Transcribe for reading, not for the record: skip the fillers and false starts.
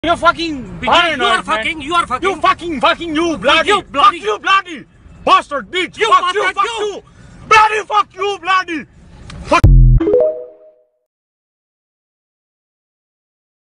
You fucking Paranoid, you are man. fucking, you are fucking. You fucking you bloody. You bloody. Fuck you bloody. Bastard bitch. You Fuck you, bastard, fuck you. you. Bloody fuck you bloody.